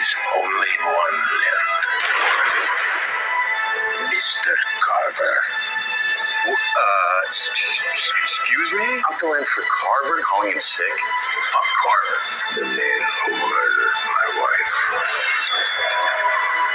is only one left. Mr. Carver. Excuse me? I'm filling in for Carver, calling him sick. Fuck Carver. The man who murdered my wife.